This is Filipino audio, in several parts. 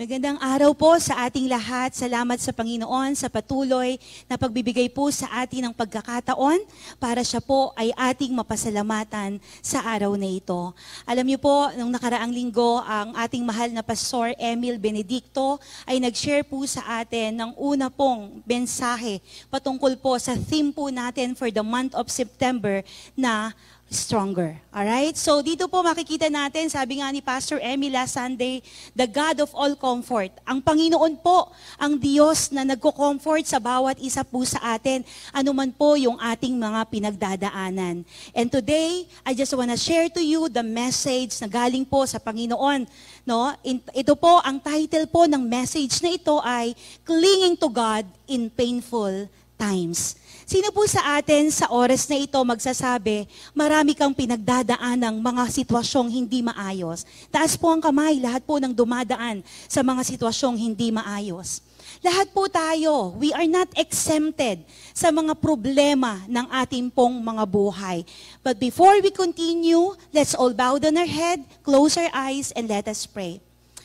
Magandang araw po sa ating lahat. Salamat sa Panginoon sa patuloy na pagbibigay po sa atin ng pagkakataon para siya po ay ating mapasalamatan sa araw na ito. Alam niyo po, nung nakaraang linggo, ang ating mahal na Pastor Emil Benedicto ay nag-share po sa atin ng una pong mensahe patungkol po sa theme po natin for the month of September na stronger. Alright? So dito po makikita natin, sabi nga ni Pastor Emil last Sunday, the God of all comfort. Ang Panginoon po, ang Diyos na nagko-comfort sa bawat isa po sa atin, anuman po yung ating mga pinagdadaanan. And today, I just wanna share to you the message na galing po sa Panginoon. No? Ito po, ang title po ng message na ito ay Clinging to God in Painful Times. Sino po sa atin sa oras na ito magsasabi, marami kang pinagdadaan ng mga sitwasyong hindi maayos? Taas po ang kamay, lahat po ng dumadaan sa mga sitwasyong hindi maayos. Lahat po tayo, we are not exempted sa mga problema ng ating pong mga buhay. But before we continue, let's all bow down our head, close our eyes, and let us pray.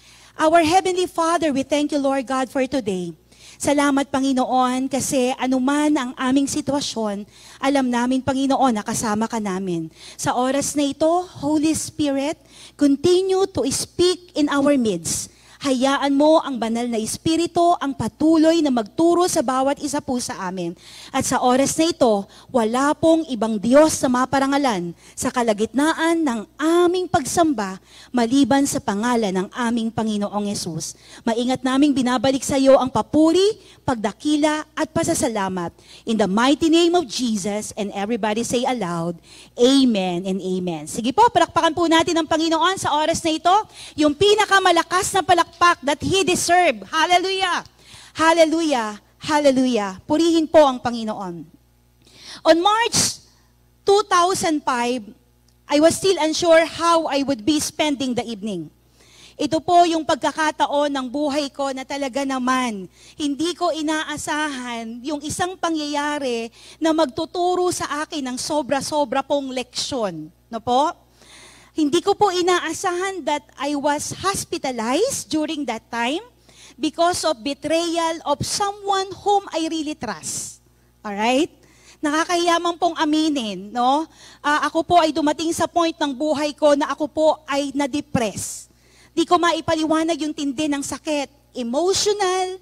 Our Heavenly Father, we thank you, Lord God, for today. Salamat, Panginoon, kasi anuman ang aming sitwasyon, alam namin, Panginoon, na kasama ka namin. Sa oras na ito, Holy Spirit, continue to speak in our midst. Hayaan mo ang banal na Espiritu ang patuloy na magturo sa bawat isa po sa amin. At sa oras na ito, wala pong ibang Diyos na maparangalan sa kalagitnaan ng aming pagsamba maliban sa pangalan ng aming Panginoong Yesus. Maingat naming binabalik sa iyo ang papuri, pagdakila at pasasalamat. In the mighty name of Jesus, and everybody say aloud, Amen and Amen. Sige po, palakpakan po natin ang Panginoon sa oras na ito, yung pinakamalakas na palakpakan that He deserve. Hallelujah! Hallelujah! Hallelujah! Purihin po ang Panginoon. On March 2005, I was still unsure how I would be spending the evening. Ito po yung pagkakataon ng buhay ko na talaga naman, hindi ko inaasahan yung isang pangyayari na magtuturo sa akin ng sobra-sobra pong leksyon. No po? Hindi ko po inaasahan that I was hospitalized during that time because of betrayal of someone whom I really trust. Alright? Nakakahiyaman pong aminin, no? Ako po ay dumating sa point ng buhay ko na ako po ay na-depress. Di ko maipaliwanag yung tindi ng sakit. Emotional,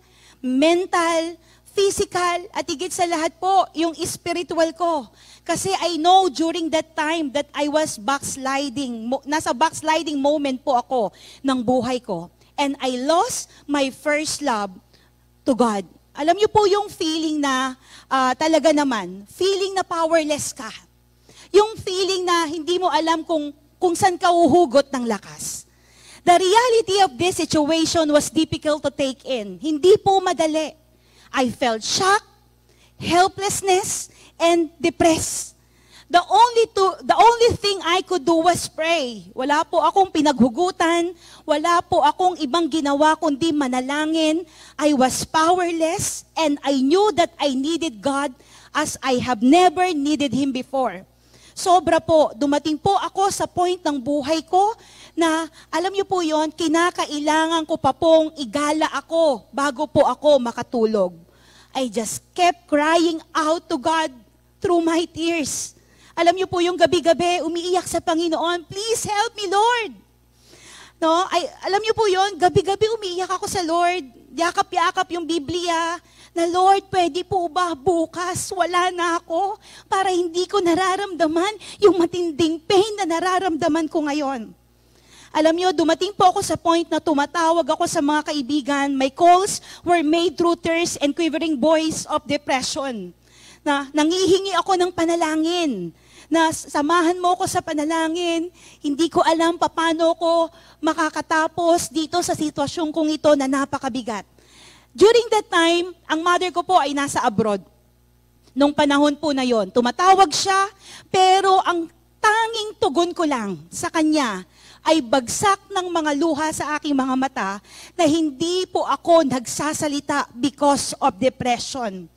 mental, physical, at higit sa lahat po, yung spiritual ko. Kasi I know during that time that I was backsliding, nasa backsliding moment po ako ng buhay ko. And I lost my first love to God. Alam niyo po yung feeling na talaga naman, feeling na powerless ka. Yung feeling na hindi mo alam kung saan ka uhugot ng lakas. The reality of this situation was difficult to take in. Hindi po madali. I felt shock, helplessness, and depressed. The only thing I could do was pray. Wala po akong pinaghugutan, wala po akong ibang ginawa kundi manalangin. I was powerless and I knew that I needed God as I have never needed Him before. Sobra po, dumating po ako sa point ng buhay ko na, alam niyo po yon, kinakailangan ko pa pong igala ako bago po ako makatulog. I just kept crying out to God through my tears. Alam niyo po yung gabi-gabi, umiiyak sa Panginoon, please help me, Lord. No? Alam niyo po yon, gabi-gabi umiiyak ako sa Lord, yakap-yakap yung Biblia, na Lord, pwede po ba bukas, wala na ako, para hindi ko nararamdaman yung matinding pain na nararamdaman ko ngayon. Alam niyo, dumating po ako sa point na tumatawag ako sa mga kaibigan, my calls were made through tears and quivering voice of depression. Na nangihingi ako ng panalangin, na samahan mo ko sa panalangin, hindi ko alam paano ko makakatapos dito sa sitwasyon kong ito na napakabigat. During that time, ang mother ko po ay nasa abroad. Nung panahon po na yon, tumatawag siya, pero ang tanging tugon ko lang sa kanya ay bagsak ng mga luha sa aking mga mata na hindi po ako nagsasalita because of depression.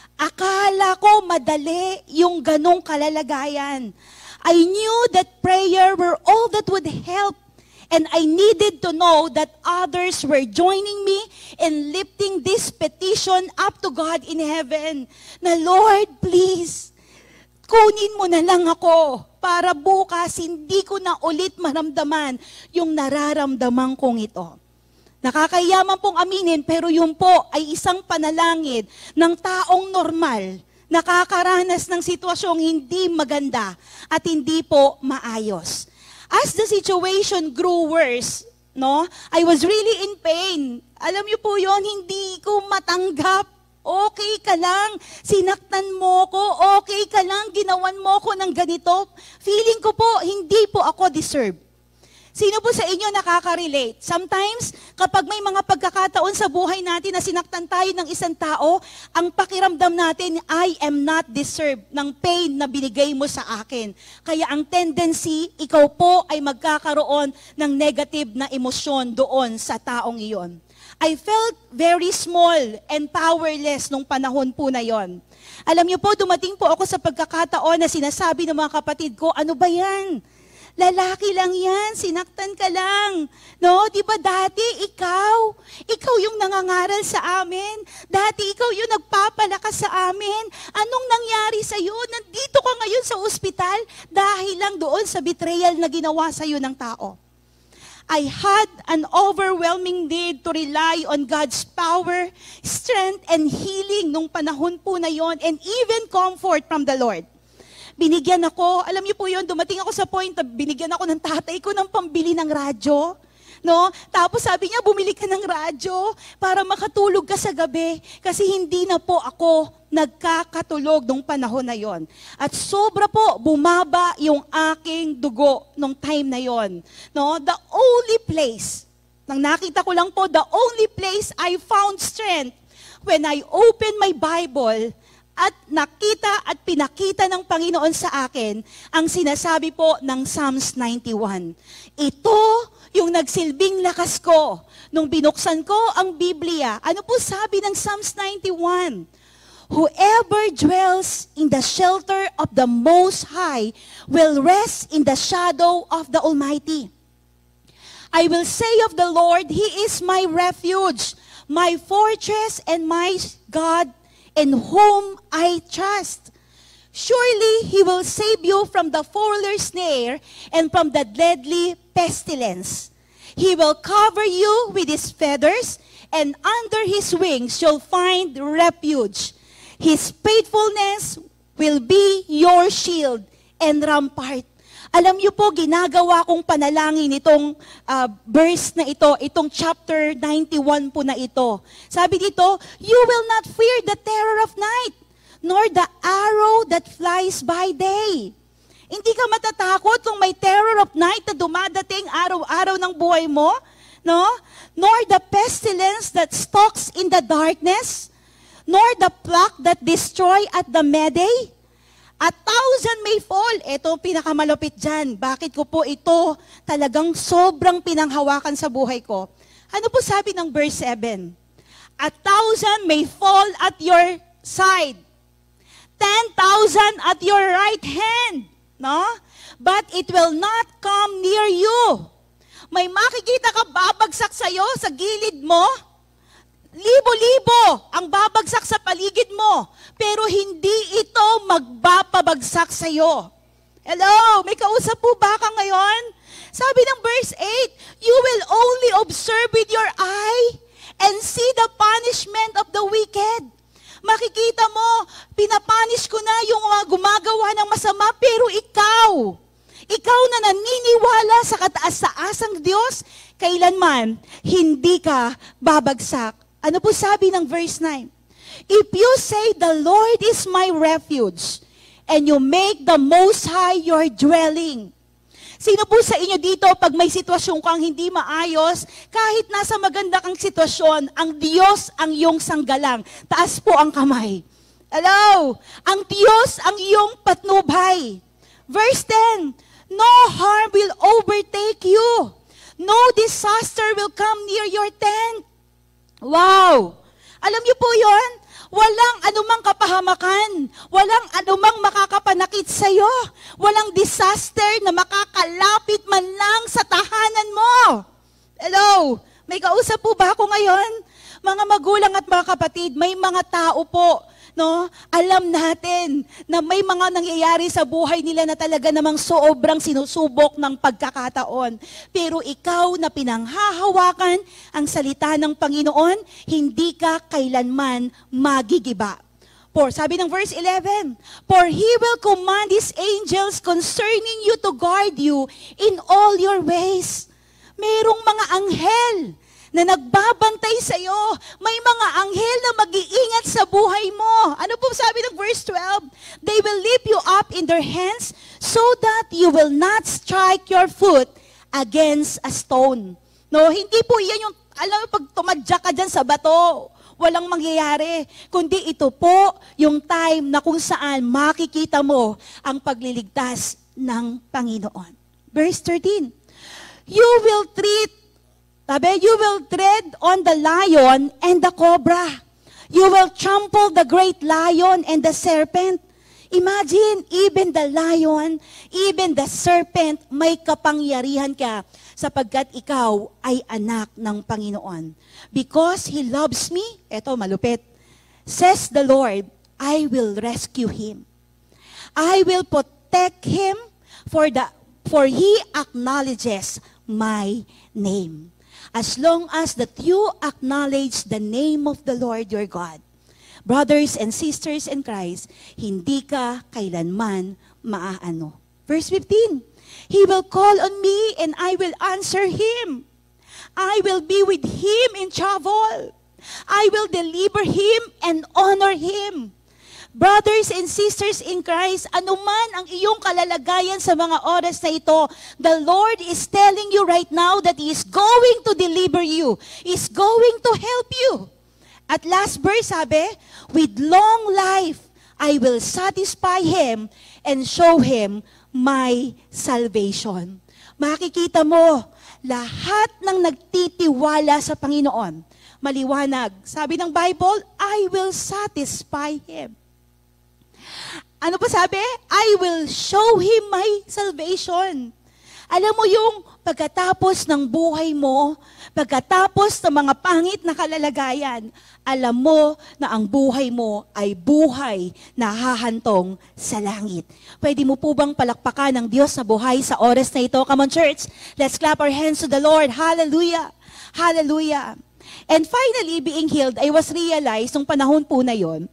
Akala ko madali yung ganong kalalagayan. I knew that prayer were all that would help And I needed to know that others were joining me in lifting this petition up to God in heaven. Na Lord, please, kunin mo na lang ako para bukas hindi ko na ulit maramdaman yung nararamdaman kong ito. Nakakayaman pong aminin, pero yun po ay isang panalangin ng taong normal, nakakaranas ng sitwasyong hindi maganda at hindi po maayos. As the situation grew worse, no, I was really in pain. Alam niyo po yon, hindi ko matanggap. Okay ka lang, sinaktan mo ko, okay ka lang, ginawan mo ko ng ganito. Feeling ko po, hindi po ako deserve. Sino po sa inyo nakaka-relate? Sometimes, kapag may mga pagkakataon sa buhay natin na sinaktan tayo ng isang tao, ang pakiramdam natin, I am not deserved ng pain na binigay mo sa akin. Kaya ang tendency, ikaw po ay magkakaroon ng negative na emosyon doon sa taong iyon. I felt very small and powerless nung panahon po na yon. Alam niyo po, dumating po ako sa pagkakataon na sinasabi ng mga kapatid ko, ano ba yan? Lalaki lang yan, sinaktan ka lang. No, di ba dati ikaw yung nangangaral sa amin. Dati ikaw yung nagpapalakas sa amin. Anong nangyari sa iyo? Nandito ka ngayon sa ospital dahil lang doon sa betrayal na ginawa sa iyo ng tao. I had an overwhelming need to rely on God's power, strength, and healing nung panahon po na yon, and even comfort from the Lord. Binigyan ako, alam niyo po yun, dumating ako sa point na binigyan ako ng tatay ko ng pambili ng radyo. No? Tapos sabi niya, bumili ka ng radyo para makatulog ka sa gabi. Kasi hindi na po ako nagkakatulog nung panahon na yon. At sobra po, bumaba yung aking dugo nung time na yon. No? The only place, nang nakita ko lang po, the only place I found strength when I opened my Bible at nakita at pinakita ng Panginoon sa akin ang sinasabi po ng Psalms 91. Ito yung nagsilbing lakas ko nung binuksan ko ang Biblia. Ano po sabi ng Psalms 91? Whoever dwells in the shelter of the Most High will rest in the shadow of the Almighty. I will say of the Lord, He is my refuge, my fortress and my God, in whom I trust. Surely He will save you from the fowler's snare and from the deadly pestilence. He will cover you with His feathers, and under His wings you'll find refuge. His faithfulness will be your shield and rampart. Alam niyo po, ginagawa kong panalangin itong verse na ito, itong chapter 91 po na ito. Sabi dito, you will not fear the terror of night, nor the arrow that flies by day. Hindi ka matatakot kung may terror of night na dumadating araw-araw ng buhay mo, no? Nor the pestilence that stalks in the darkness, nor the plague that destroy at the midday. 1,000 may fall. Ito pinakamalupit dyan. Bakit ko po ito talagang sobrang pinanghawakan sa buhay ko? Ano po sabi ng verse 7? 1,000 may fall at your side. 10,000 at your right hand. No? But it will not come near you. May makikita ka babagsak sa'yo sa gilid mo. Libo-libo ang babagsak sa paligid mo, pero hindi ito magpapabagsak sa iyo. Hello? May kausap po ba ka ngayon? Sabi ng verse 8, you will only observe with your eye and see the punishment of the wicked. Makikita mo, pinapanish ko na yung mga gumagawa ng masama, pero ikaw na naniniwala sa kataas-taasang Diyos, kailanman hindi ka babagsak. Ano po sabi ng verse 9? If you say, the Lord is my refuge, and you make the Most High your dwelling. Sino po sa inyo dito, pag may sitwasyon kang hindi maayos, kahit nasa maganda kang sitwasyon, ang Diyos ang iyong sanggalang. Taas po ang kamay. Hello? Ang Diyos ang iyong patnubay. Verse 10, no harm will overtake you. No disaster will come near your tent. Wow! Alam niyo po yon? Walang anumang kapahamakan. Walang anumang makakapanakit sa'yo. Walang disaster na makakalapit man lang sa tahanan mo. Hello? May kausap po ba ako ngayon? Mga magulang at mga kapatid, may mga tao po, no? Alam natin na may mga nangyayari sa buhay nila na talaga namang sobrang sinusubok ng pagkakataon. Pero ikaw na pinanghahawakan ang salita ng Panginoon, hindi ka kailanman magigiba. For, sabi ng verse 11, "For He will command His angels concerning you to guard you in all your ways." Merong mga anghel na nagbabantay sa iyo. May mga anghel na mag-iingat sa buhay mo. Ano po sabi ng verse 12? "They will lift you up in their hands so that you will not strike your foot against a stone." No, hindi po yan yung, alam mo, pag tumadya ka dyan sa bato, walang mangyayari. Kundi ito po yung time na kung saan makikita mo ang pagliligtas ng Panginoon. Verse 13, "You will tread on the lion and the cobra. You will trample the great lion and the serpent." Imagine, even the lion, even the serpent, may kapangyarihan ka sapagkat ikaw ay anak ng Panginoon. "Because He loves me," eto malupit, "says the Lord, I will rescue him. I will protect him for He acknowledges my name." As long as that you acknowledge the name of the Lord your God, brothers and sisters in Christ, hindi ka kailanman maaano. Verse 15, "He will call on me and I will answer him. I will be with him in trouble. I will deliver him and honor him." Brothers and sisters in Christ, anuman ang iyong kalalagayan sa mga oras na ito, the Lord is telling you right now that He is going to deliver you. He is going to help you. At last verse sabi, "With long life, I will satisfy him and show him my salvation." Makikita mo, lahat ng nagtitiwala sa Panginoon, maliwanag. Sabi ng Bible, "I will satisfy him." Ano pa sabi? "I will show him my salvation." Alam mo yung pagkatapos ng buhay mo, pagkatapos ng mga pangit na kalalagayan, alam mo na ang buhay mo ay buhay na hahantong sa langit. Pwede mo po bang palakpakan ng Diyos sa buhay sa oras na ito? Come on, church. Let's clap our hands to the Lord. Hallelujah. Hallelujah. And finally, being healed, I was realized nung panahon po na yon,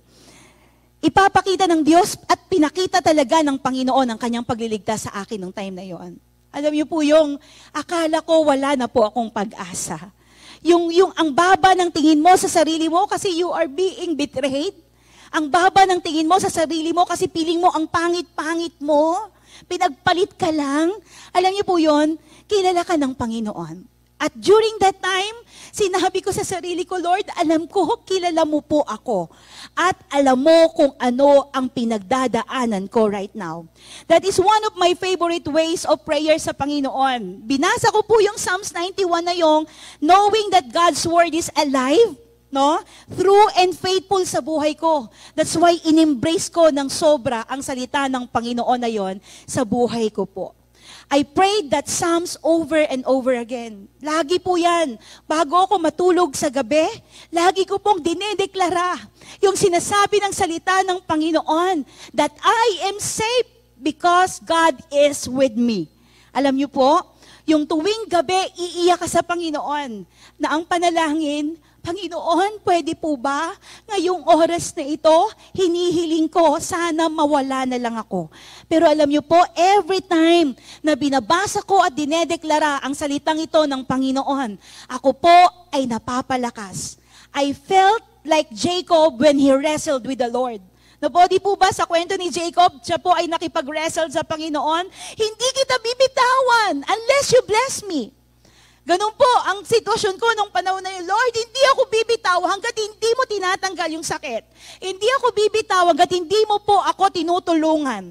ipapakita ng Diyos at pinakita talaga ng Panginoon ang kanyang pagliligtas sa akin nung time na yon. Alam niyo po yung akala ko wala na po akong pag-asa. Yung ang baba ng tingin mo sa sarili mo kasi you are being betrayed. Ang baba ng tingin mo sa sarili mo kasi piling mo ang pangit-pangit mo. Pinagpalit ka lang. Alam niyo po yon, kilala ka ng Panginoon. At during that time, sinabi ko sa sarili ko, "Lord, alam ko, kilala mo po ako. At alam mo kung ano ang pinagdadaanan ko right now." That is one of my favorite ways of prayer sa Panginoon. Binasa ko po yung Psalms 91 na yung, knowing that God's Word is alive, no? True and faithful sa buhay ko. That's why in-embrace ko ng sobra ang salita ng Panginoon na yon sa buhay ko po. I prayed that Psalms over and over again. Lagi po yan. Bago ako matulog sa gabi, lagi ko pong dinedeklara yung sinasabi ng salita ng Panginoon that I am safe because God is with me. Alam niyo po, yung tuwing gabi, iiyak ka sa Panginoon na ang panalangin, "Panginoon, pwede po ba ngayong oras na ito, hinihiling ko, sana mawala na lang ako." Pero alam niyo po, every time na binabasa ko at dinedeklara ang salitang ito ng Panginoon, ako po ay napapalakas. I felt like Jacob when he wrestled with the Lord. Nabody po ba sa kwento ni Jacob, siya po ay nakipag-wrestle sa Panginoon, "Hindi kita bibitawan unless you bless me." Ganun po ang sitwasyon ko nung panahon na yun, "Lord, hindi ako bibitaw hanggat hindi mo tinatanggal yung sakit. Hindi ako bibitaw hanggat hindi mo po ako tinutulungan."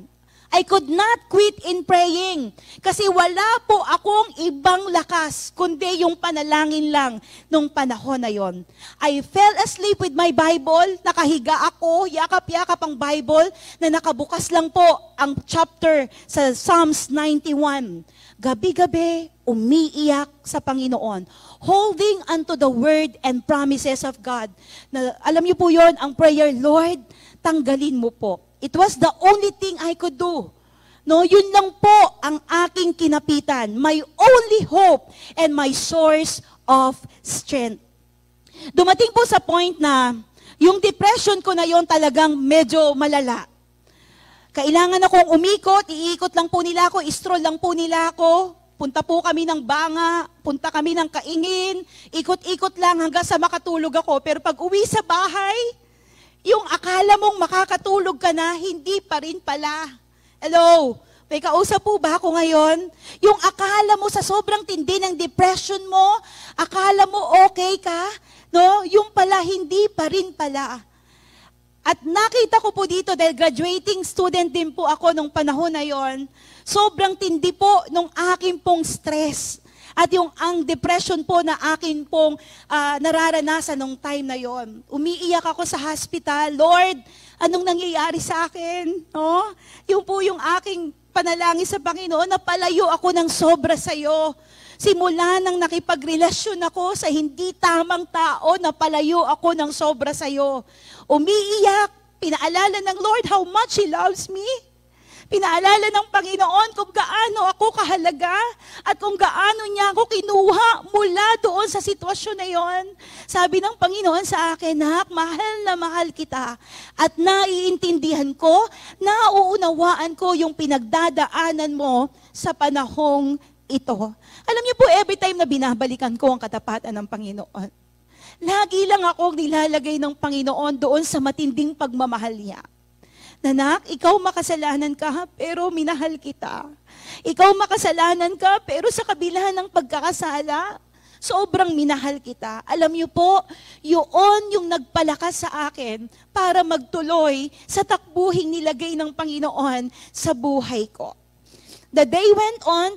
I could not quit in praying. Kasi wala po akong ibang lakas, kundi yung panalangin lang nung panahon na yon. I fell asleep with my Bible, nakahiga ako, yakap-yakap ang Bible, na nakabukas lang po ang chapter sa Psalms 91. Gabi-gabi, umiiyak sa Panginoon, holding unto the word and promises of God. Na, alam niyo po yon, ang prayer, Lord, tanggalin mo po. It was the only thing I could do. No, yun lang po ang aking kinapitan. My only hope and my source of strength. Dumating po sa point na yung depression ko na yon talagang medyo malala. Kailangan akong umikot, iikot lang po nila ako, stroll lang po nila ako. Punta po kami ng Banga, punta kami ng Kaingin, ikot-ikot lang hanggang sa makatulog ako. Pero pag uwi sa bahay, yung akala mong makakatulog ka na, hindi pa rin pala. Hello? May kausap po ba ako ngayon? Yung akala mo sa sobrang tindi ng depression mo, akala mo okay ka, no? Yung pala, hindi pa rin pala. At nakita ko po dito, dahil graduating student din po ako nung panahon na yon, sobrang tindi po nung aking pong stress. At yung ang depression po na akin pong nararanasan nung time na yon. Umiiyak ako sa hospital, Lord, anong nangyayari sa akin? No? Yung po yung aking panalangin sa Panginoon, napalayo ako ng sobra sa iyo. Simula nang nakipagrelasyon ako sa hindi tamang tao, napalayo ako ng sobra sa iyo. Umiiyak, pinaalala ng Lord how much He loves me. Pinaalala ng Panginoon kung gaano ako kahalaga at kung gaano niya ako kinuha mula doon sa sitwasyon na yon. Sabi ng Panginoon sa akin, Nak, mahal na mahal kita at naiintindihan ko, nauunawaan ko yung pinagdadaanan mo sa panahong ito. Alam niyo po, every time na binabalikan ko ang katapatan ng Panginoon, lagi lang akong nilalagay ng Panginoon doon sa matinding pagmamahal niya. Nanak, ikaw makasalanan ka, pero minahal kita. Ikaw makasalanan ka, pero sa kabila ng pagkakasala, sobrang minahal kita. Alam niyo po, yun yung nagpalakas sa akin para magtuloy sa takbuhing nilagay ng Panginoon sa buhay ko. The day went on,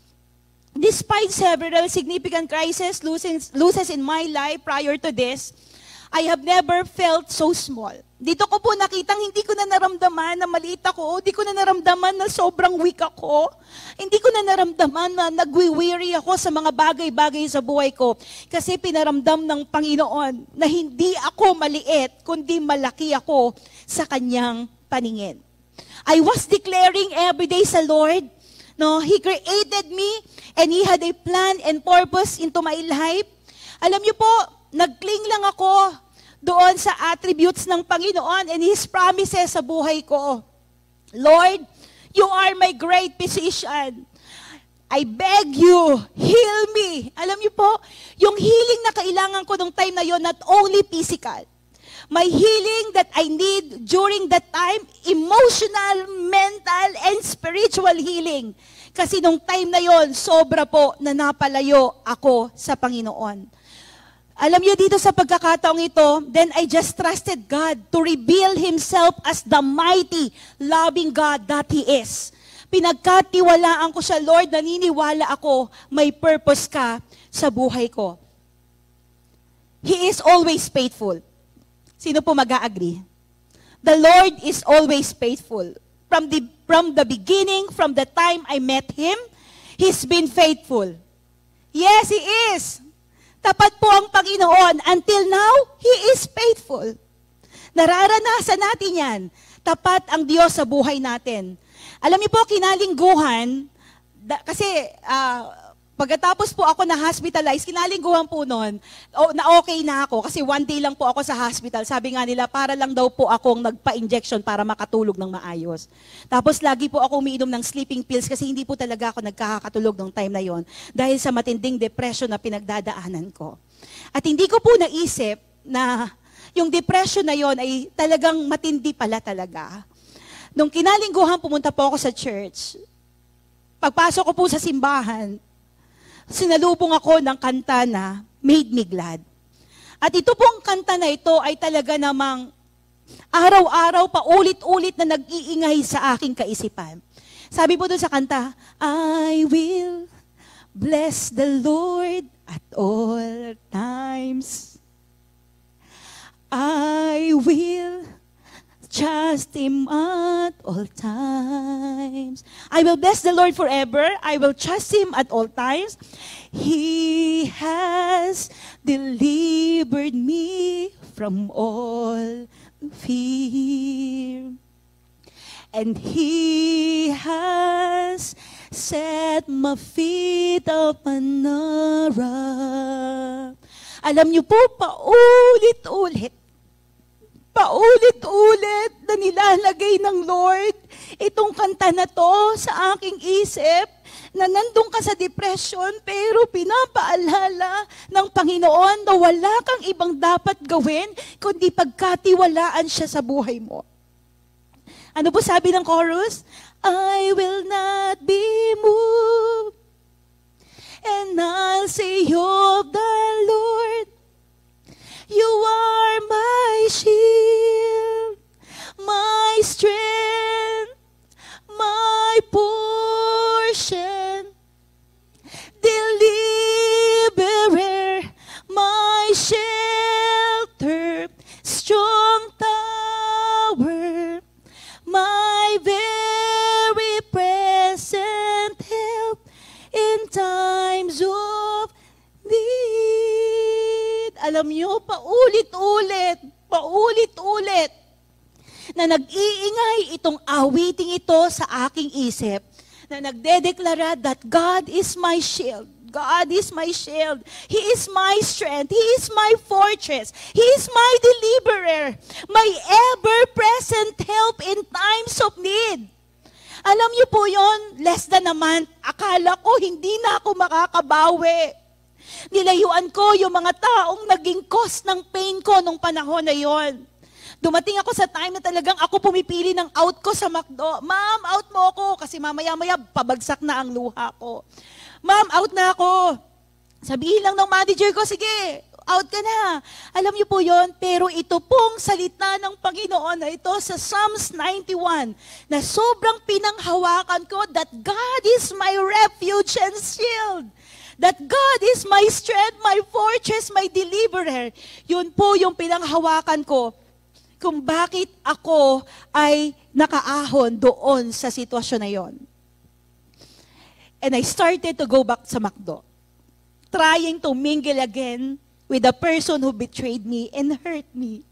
despite several significant crises, losses in my life prior to this, I have never felt so small. Dito ko po nakitang hindi ko na naramdaman na maliit ako, hindi ko na naramdaman na sobrang weak ako, hindi ko na naramdaman na nagwi-weary ako sa mga bagay-bagay sa buhay ko. Kasi pinaramdam ng Panginoon na hindi ako maliit, kundi malaki ako sa Kanyang paningin. I was declaring every day sa Lord, no, He created me and He had a plan and purpose into my life. Alam niyo po, nag-cling lang ako doon sa attributes ng Panginoon and His promises sa buhay ko. Lord, You are my great physician. I beg You, heal me. Alam niyo po, yung healing na kailangan ko nung time na yon, not only physical. My healing that I need during that time, emotional, mental, and spiritual healing. Kasi nung time na yon, sobra po na napalayo ako sa Panginoon. Alam niyo dito sa pagkakataong ito, then I just trusted God to reveal Himself as the mighty, loving God that He is. Pinagkatiwalaan ko siya, Lord, naniniwala ako, may purpose ka sa buhay ko. He is always faithful. Sino po mag-a-agree? The Lord is always faithful. From the beginning, from the time I met Him, He's been faithful. Yes, He is. Tapat po ang Panginoon. Until now, He is faithful. Nararanasan natin yan. Tapat ang Diyos sa buhay natin. Alam niyo po, kinalingguhan, kasi pagkatapos po ako na-hospitalize, kinalingguhan po noon, na okay na ako, kasi one day lang po ako sa hospital. Sabi nga nila, para lang daw po akong nagpa-injection para makatulog ng maayos. Tapos lagi po ako umiinom ng sleeping pills kasi hindi po talaga ako nagkakatulog ng time na yon dahil sa matinding depression na pinagdadaanan ko. At hindi ko po naisip na yung depression na yon ay talagang matindi pala talaga. Nung kinalingguhan, pumunta po ako sa church. Pagpasok ko po sa simbahan, sinalubong ako ng kanta na Made Me Glad. At ito pong kanta na ito ay talaga namang Araw-araw, paulit-ulit na nag-iingay sa aking kaisipan. Sabi po doon sa kanta, I will bless the Lord at all times. I will trust Him at all times. I will bless the Lord forever. I will trust Him at all times. He has delivered me from all fear. And He has set my feet upon a rock. Alam niyo po, paulit-ulit na nilalagay ng Lord itong kanta na to sa aking isip, na nandun ka sa depression, pero pinapaalala ng Panginoon na wala kang ibang dapat gawin, kundi pagkatiwalaan siya sa buhay mo. Ano po sabi ng chorus? I will not be moved, and I'll say of the Lord, You are my shield, my strength, my portion, deliverer, my shelter, strong tower, my very present help in times of need. Alam niyo, paulit-ulit na nag-iingay itong awiting ito sa aking isip, na nagdedeklara that God is my shield. God is my shield. He is my strength. He is my fortress. He is my deliverer. My ever-present help in times of need. Alam niyo po yon, less than a month, akala ko hindi na ako makakabawi. Nilayuan ko yung mga taong naging cause ng pain ko nung panahon na yon. Dumating ako sa time na talagang ako pumipili ng out ko sa McDo. Ma'am, out mo ako kasi mamaya-maya pabagsak na ang luha ko. Ma'am, out na ako. Sabihin lang ng manager ko, sige, out ka na. Alam niyo po yon, pero ito pong salita ng Panginoon na ito sa Psalms 91 na sobrang pinanghawakan ko that God is my refuge and shield. That God is my strength, my fortress, my deliverer. Yun po yung pinanghawakan ko kung bakit ako ay nakaahon doon sa sitwasyon na yon. And I started to go back sa McDo, trying to mingle again with the person who betrayed me and hurt me.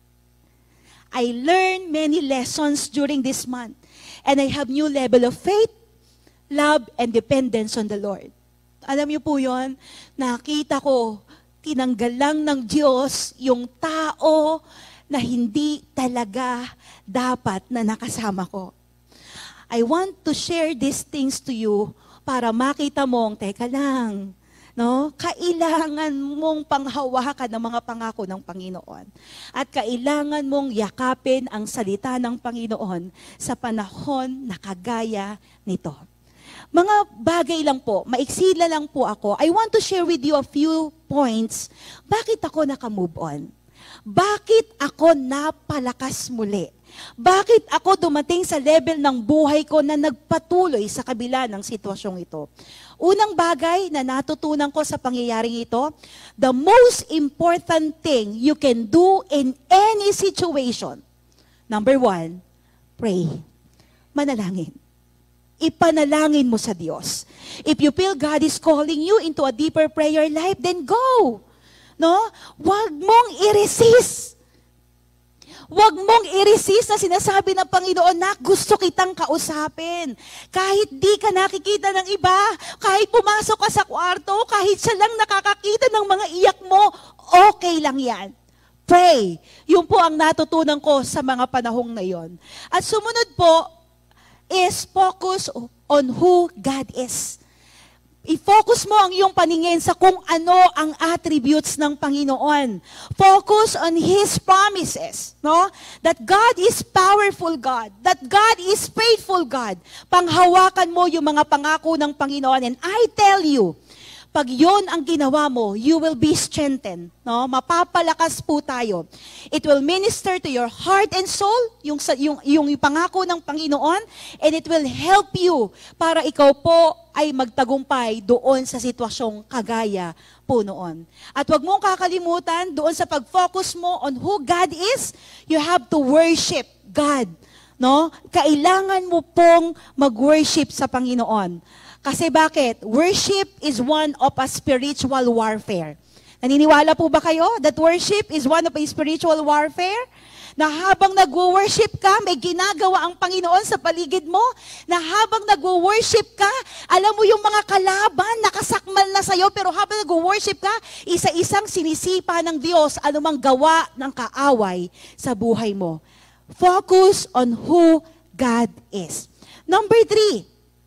I learned many lessons during this month, and I have new level of faith, love, and dependence on the Lord. Alam niyo po yon, nakita ko, tinanggal lang ng Diyos yung tao na hindi talaga dapat na nakasama ko. I want to share these things to you para makita mong, teka lang, no? Kailangan mong panghawakan ng mga pangako ng Panginoon. At kailangan mong yakapin ang salita ng Panginoon sa panahon na kagaya nito. Mga bagay lang po, maiksila lang po ako. I want to share with you a few points. Bakit ako naka-move on? Bakit ako napalakas muli? Bakit ako dumating sa level ng buhay ko na nagpatuloy sa kabila ng sitwasyong ito? Unang bagay na natutunan ko sa pangyayaring ito, the most important thing you can do in any situation, number 1, pray. Manalangin. Ipanalangin mo sa Diyos. If you feel God is calling you into a deeper prayer life, then go. No? Huwag mong i-resist. Huwag mong i-resist na sinasabi ng Panginoon na gusto kitang kausapin. Kahit di ka nakikita ng iba, kahit pumasok ka sa kwarto, kahit siya lang nakakakita ng mga iyak mo, okay lang yan. Pray. Yun po ang natutunan ko sa mga panahong na yon. At sumunod po, is focus on who God is. I-focus mo ang iyong paningin sa kung ano ang attributes ng Panginoon. Focus on His promises, no? That God is powerful God, that God is faithful God. Panghawakan mo yung mga pangako ng Panginoon. And I tell you, pag yon ang ginawa mo, you will be strengthened. No? Mapapalakas po tayo. It will minister to your heart and soul, yung pangako ng Panginoon, and it will help you para ikaw po ay magtagumpay doon sa sitwasyong kagaya po noon. At huwag mong kakalimutan, doon sa pag-focus mo on who God is, you have to worship God. No? Kailangan mo pong mag-worship sa Panginoon. Kasi bakit? Worship is one of a spiritual warfare. Naniniwala po ba kayo that worship is one of a spiritual warfare? Na habang nag-worship ka, may ginagawa ang Panginoon sa paligid mo. Na habang nag-worship ka, alam mo yung mga kalaban, nakasakmal na sa'yo, pero habang nag-worship ka, isa-isang sinisipa ng Diyos anumang gawa ng kaaway sa buhay mo. Focus on who God is. Number 3,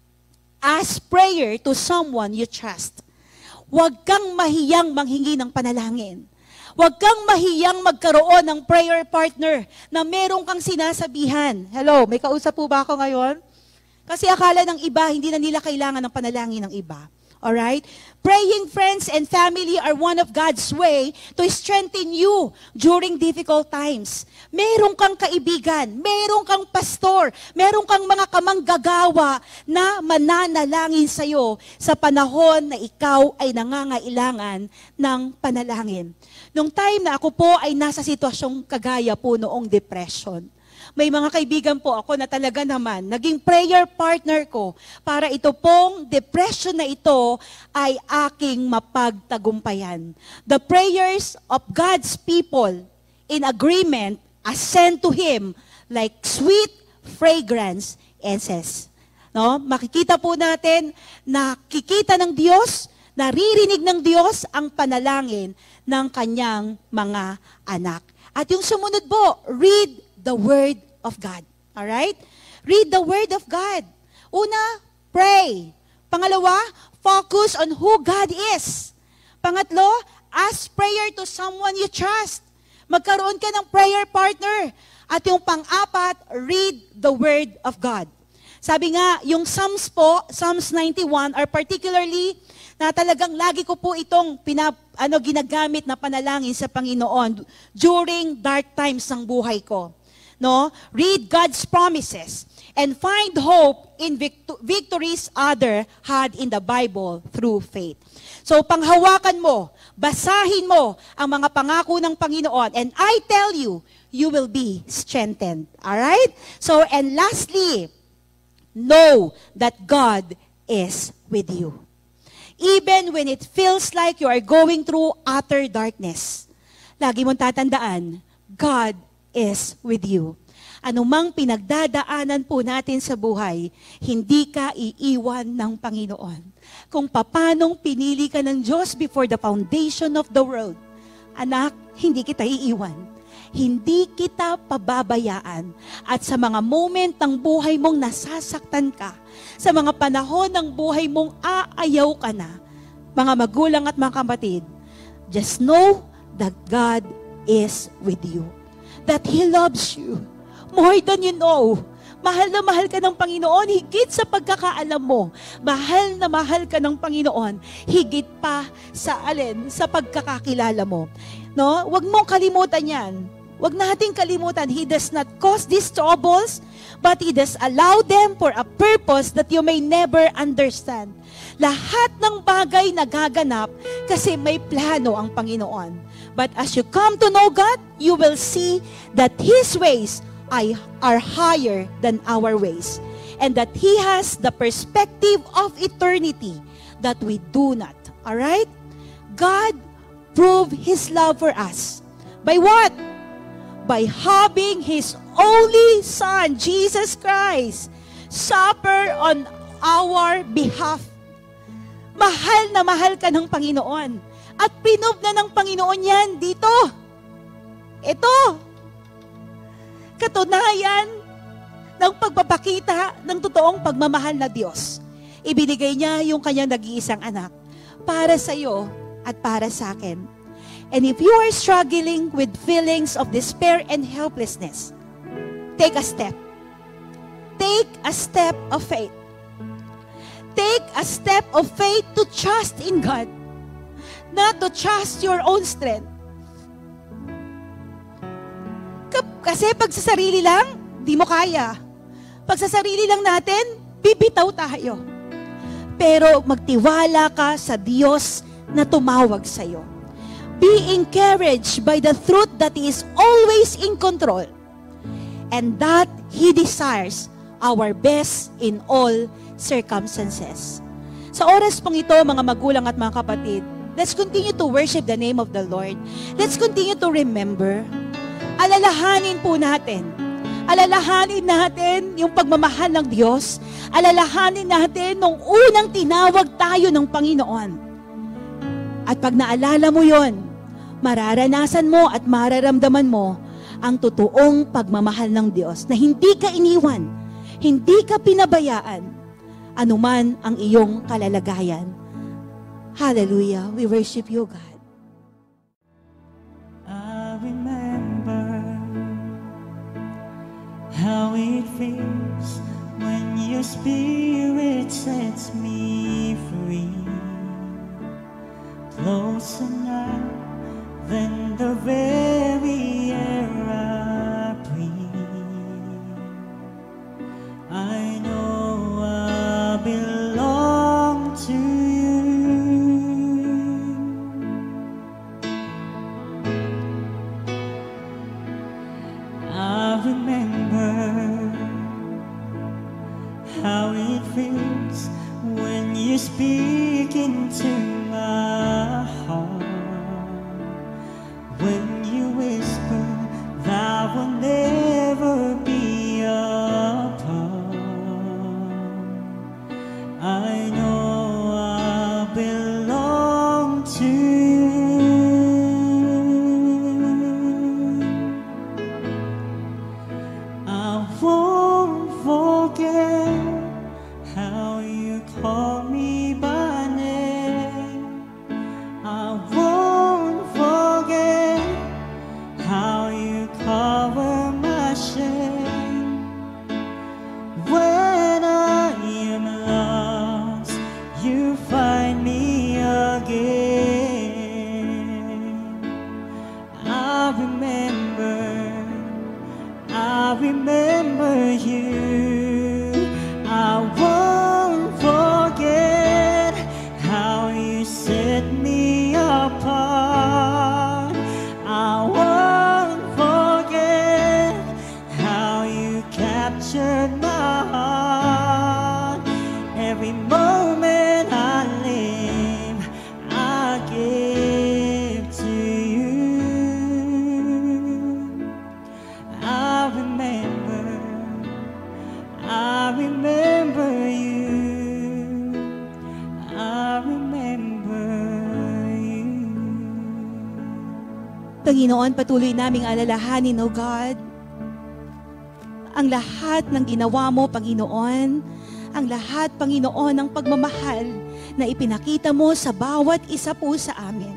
ask prayer to someone you trust. Huwag kang mahiyang manghingi ng panalangin. Huwag kang mahiyang magkaroon ng prayer partner na meron kang sinasabihan. Hello, may kausap po ba ako ngayon? Kasi akala ng iba, hindi na nila kailangan ng panalangin ng iba. Alright? Praying friends and family are one of God's way to strengthen you during difficult times. Meron kang kaibigan, meron kang pastor, meron kang mga kamanggagawa na mananalangin sa'yo sa panahon na ikaw ay nangangailangan ng panalangin. Nung time na ako po ay nasa sitwasyong kagaya po noong depression, may mga kaibigan po ako na talaga naman, naging prayer partner ko para ito pong depression na ito ay aking mapagtagumpayan. The prayers of God's people in agreement ascend to Him like sweet fragrance incense. No? Makikita po natin, nakikita ng Diyos, naririnig ng Diyos ang panalangin ng kanyang mga anak. At yung sumunod po, read the Word of God. Alright? Read the Word of God. Una, pray. Pangalawa, focus on who God is. Pangatlo, ask prayer to someone you trust. Magkaroon ka ng prayer partner. At yung pang-apat, read the Word of God. Sabi nga, yung Psalms po, Psalms 91, are particularly na talagang lagi ko po itong ginagamit na panalangin sa Panginoon during dark times ng buhay ko. No? Read God's promises and find hope in victories others had in the Bible through faith. So panghawakan mo, basahin mo ang mga pangako ng Panginoon, and I tell you, you will be strengthened. Alright? So, and lastly, know that God is with you. Even when it feels like you are going through utter darkness, lagi mong tatandaan, God is with you. Anumang pinagdadaanan po natin sa buhay, hindi ka iiwan ng Panginoon. Kung papanong pinili ka ng Diyos before the foundation of the world, anak, hindi kita iiwan. Hindi kita pababayaan. At sa mga moment ng buhay mong nasasaktan ka, sa mga panahon ng buhay mong aayaw ka na, mga magulang at mga kapatid, just know that God is with you. That He loves you more than you know. Mahal na mahal ka ng Panginoon, higit sa pagkakaalam mo. Mahal na mahal ka ng Panginoon, higit pa sa sa pagkakakilala mo. No? Huwag mong kalimutan yan. Huwag nating kalimutan, He does not cause these troubles, but He does allow them for a purpose that you may never understand. Lahat ng bagay nagaganap kasi may plano ang Panginoon. But as you come to know God, you will see that His ways are higher than our ways. And that He has the perspective of eternity that we do not. Alright? God proved His love for us. By what? By having His only Son, Jesus Christ, suffer on our behalf. Mahal na mahal ka ng Panginoon. At pinov na ng Panginoon yan dito. Ito. Katunayan ng pagpapakita ng totoong pagmamahal na Diyos. Ibinigay niya yung kanyang nag-iisang anak para sa iyo at para sa akin. And if you are struggling with feelings of despair and helplessness, take a step. Take a step of faith. Take a step of faith to trust in God. not to trust your own strength. Kasi pag sa sarili lang, di mo kaya. Pag sa sarili lang natin, bibitaw tayo. Pero magtiwala ka sa Diyos na tumawag sa'yo. Be encouraged by the truth that He is always in control and that He desires our best in all circumstances. Sa oras pong ito, mga magulang at mga kapatid, let's continue to worship the name of the Lord. Let's continue to remember. Alalahanin po natin. Alalahanin natin yung pagmamahal ng Diyos. Alalahanin natin nung unang tinawag tayo ng Panginoon. At pag naalala mo yon, mararanasan mo at mararamdaman mo ang totoong pagmamahal ng Diyos na hindi ka iniwan, hindi ka pinabayaan, anuman ang iyong kalalagayan. Hallelujah. We worship you, God. I remember how it feels when your spirit sets me free, closer now than the very air I breathe. I know I belong to you. I remember how it feels when you speak into my heart, when you whisper that will never be apart. I know I belong to you. I won't forget how you call me by name. I won't forget how you cover my shame. When I am lost, you find me again. I remember you. I won't forget how you set me apart. I won't forget how you captured my heart. Every moment I live, I give to you. I remember you. I remember you. Panginoon, patuloy naming alalahanin, O God, ang lahat ng ginawa mo, Panginoon, ang lahat, Panginoon, ng pagmamahal na ipinakita mo sa bawat isa po sa amin.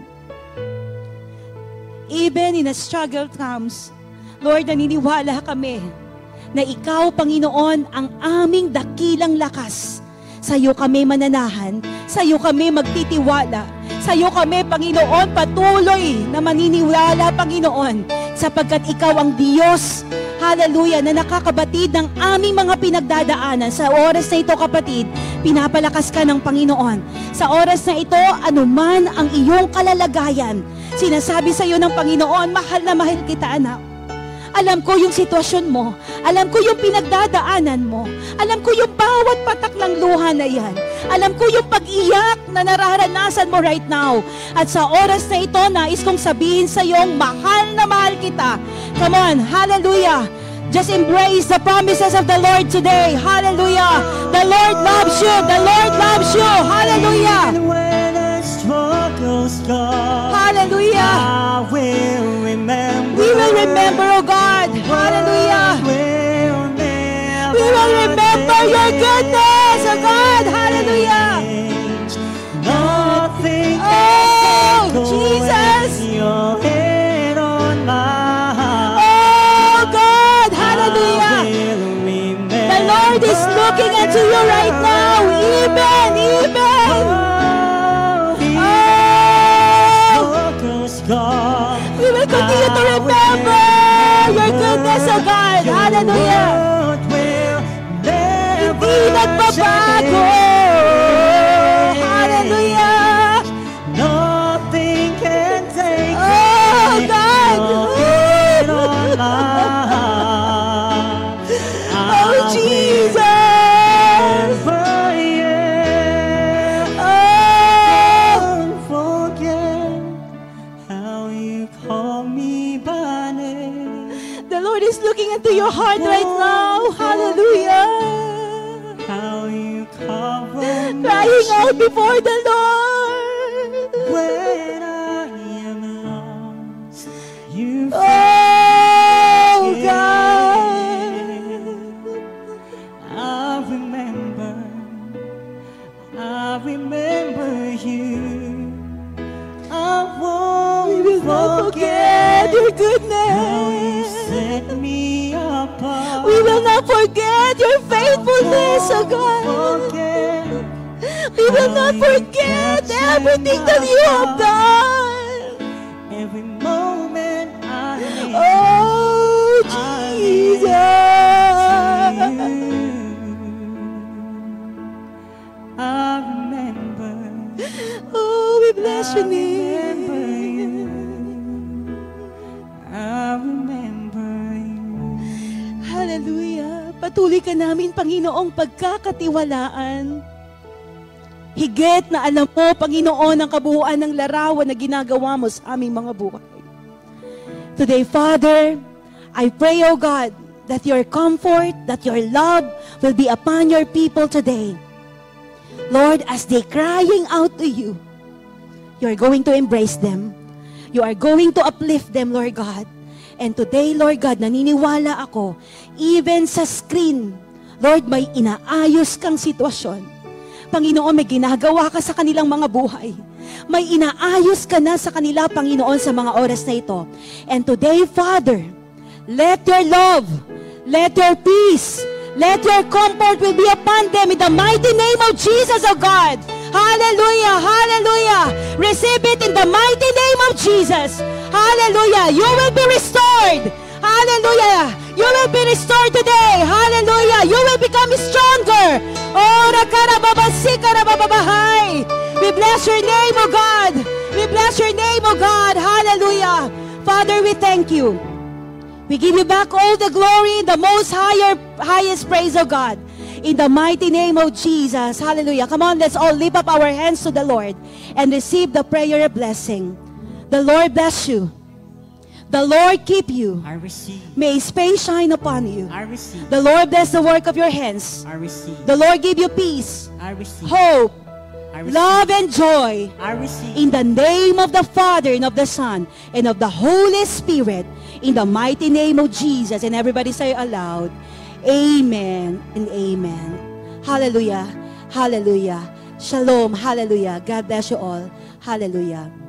Even in a struggle times, Lord, naniniwala kami na Ikaw, Panginoon, ang aming dakilang lakas. Sa iyo kami mananahan, sa iyo kami magtitiwala, sa iyo kami, Panginoon, patuloy na maniniwala, Panginoon, sapagkat Ikaw ang Diyos, hallelujah, na nakakabatid ng aming mga pinagdadaanan. Sa oras na ito, kapatid, pinapalakas ka ng Panginoon. Sa oras na ito, anuman ang iyong kalalagayan, sinasabi sa iyo ng Panginoon, mahal na mahal kita, anak. Alam ko yung sitwasyon mo. Alam ko yung pinagdadaanan mo. Alam ko yung bawat patak ng luha na yan. Alam ko yung pag-iyak na nararanasan mo right now. At sa oras na ito, nais kong sabihin sa iyong mahal na mahal kita. Come on, hallelujah. Just embrace the promises of the Lord today. Hallelujah. The Lord loves you. The Lord loves you. Hallelujah. Hallelujah. I will remember. We will remember, oh God. Hallelujah. We will remember your goodness, oh God. Hallelujah. Nothing Oh, Jesus. your head on my heart. Oh God. Hallelujah. The Lord is looking at you right now. Even. Oh, your heart right now. Hallelujah. How you cover me. Crying out before the Lord. When I am lost, you Oh, God. I remember you. I We will won't not forget your how you goodness. set me apart. We will not forget your faithfulness, oh God. Forget We will not forget everything that you have done. every moment I live. Oh, Jesus. I remember. Oh, we bless your I remember name. you. I remember you. Hallelujah. Patuloy ka namin, Panginoong, pagkakatiwalaan. Higit na alam mo, Panginoon, ang kabuuan ng larawan na ginagawa mo sa aming mga buhay. Today, Father, I pray, O God, that your comfort, that your love will be upon your people today. Lord, as they crying out to you, you are going to embrace them. You are going to uplift them, Lord God. And today, Lord God, naniniwala ako, even sa screen, Lord, may inaayos kang sitwasyon. Panginoon, may ginagawa ka sa kanilang mga buhay. May inaayos ka na sa kanila, Panginoon, sa mga oras na ito. And today, Father, let your love, let your peace, let your comfort will be upon them in the mighty name of Jesus, O God. Hallelujah, hallelujah. Receive it in the mighty name of Jesus. Hallelujah. You will be restored. Hallelujah. You will be restored today. Hallelujah. You will become stronger. Oh, rakarababasikarababahay. We bless your name, O God. We bless your name, O God. Hallelujah. Father, we thank you. We give you back all the glory, the most highest praise, O God. In the mighty name of Jesus. Hallelujah. Come on, let's all lift up our hands to the Lord and receive the prayer of blessing. The Lord bless you. The Lord keep you. I receive. May His face shine upon you. I receive. The Lord bless the work of your hands. I receive. The Lord give you peace, I receive. hope, I receive. love, and joy. I receive. In the name of the Father, and of the Son, and of the Holy Spirit, in the mighty name of Jesus. And everybody say aloud, Amen and Amen. Hallelujah. Hallelujah. Shalom. Hallelujah. God bless you all. Hallelujah.